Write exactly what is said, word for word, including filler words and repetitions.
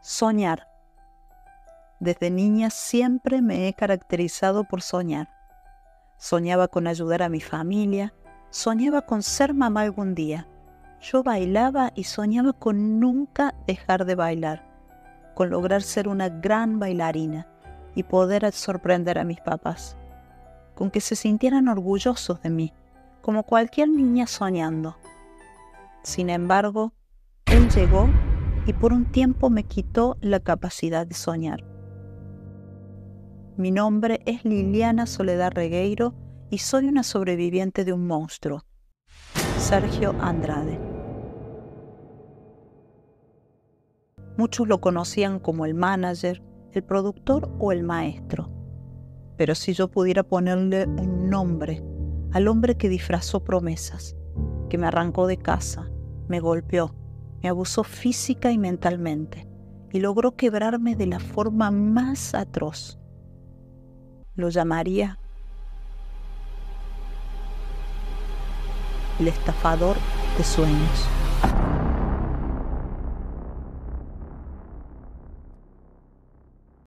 Soñar. Desde niña siempre me he caracterizado por soñar. Soñaba con ayudar a mi familia, soñaba con ser mamá algún día. Yo bailaba y soñaba con nunca dejar de bailar, con lograr ser una gran bailarina y poder sorprender a mis papás, con que se sintieran orgullosos de mí, como cualquier niña soñando. Sin embargo, él llegó y por un tiempo me quitó la capacidad de soñar. Mi nombre es Liliana Soledad Regueiro y soy una sobreviviente de un monstruo, Sergio Andrade. Muchos lo conocían como el manager, el productor o el maestro. Pero si yo pudiera ponerle un nombre al hombre que disfrazó promesas, que me arrancó de casa, me golpeó, me abusó física y mentalmente y logró quebrarme de la forma más atroz, lo llamaría el estafador de sueños.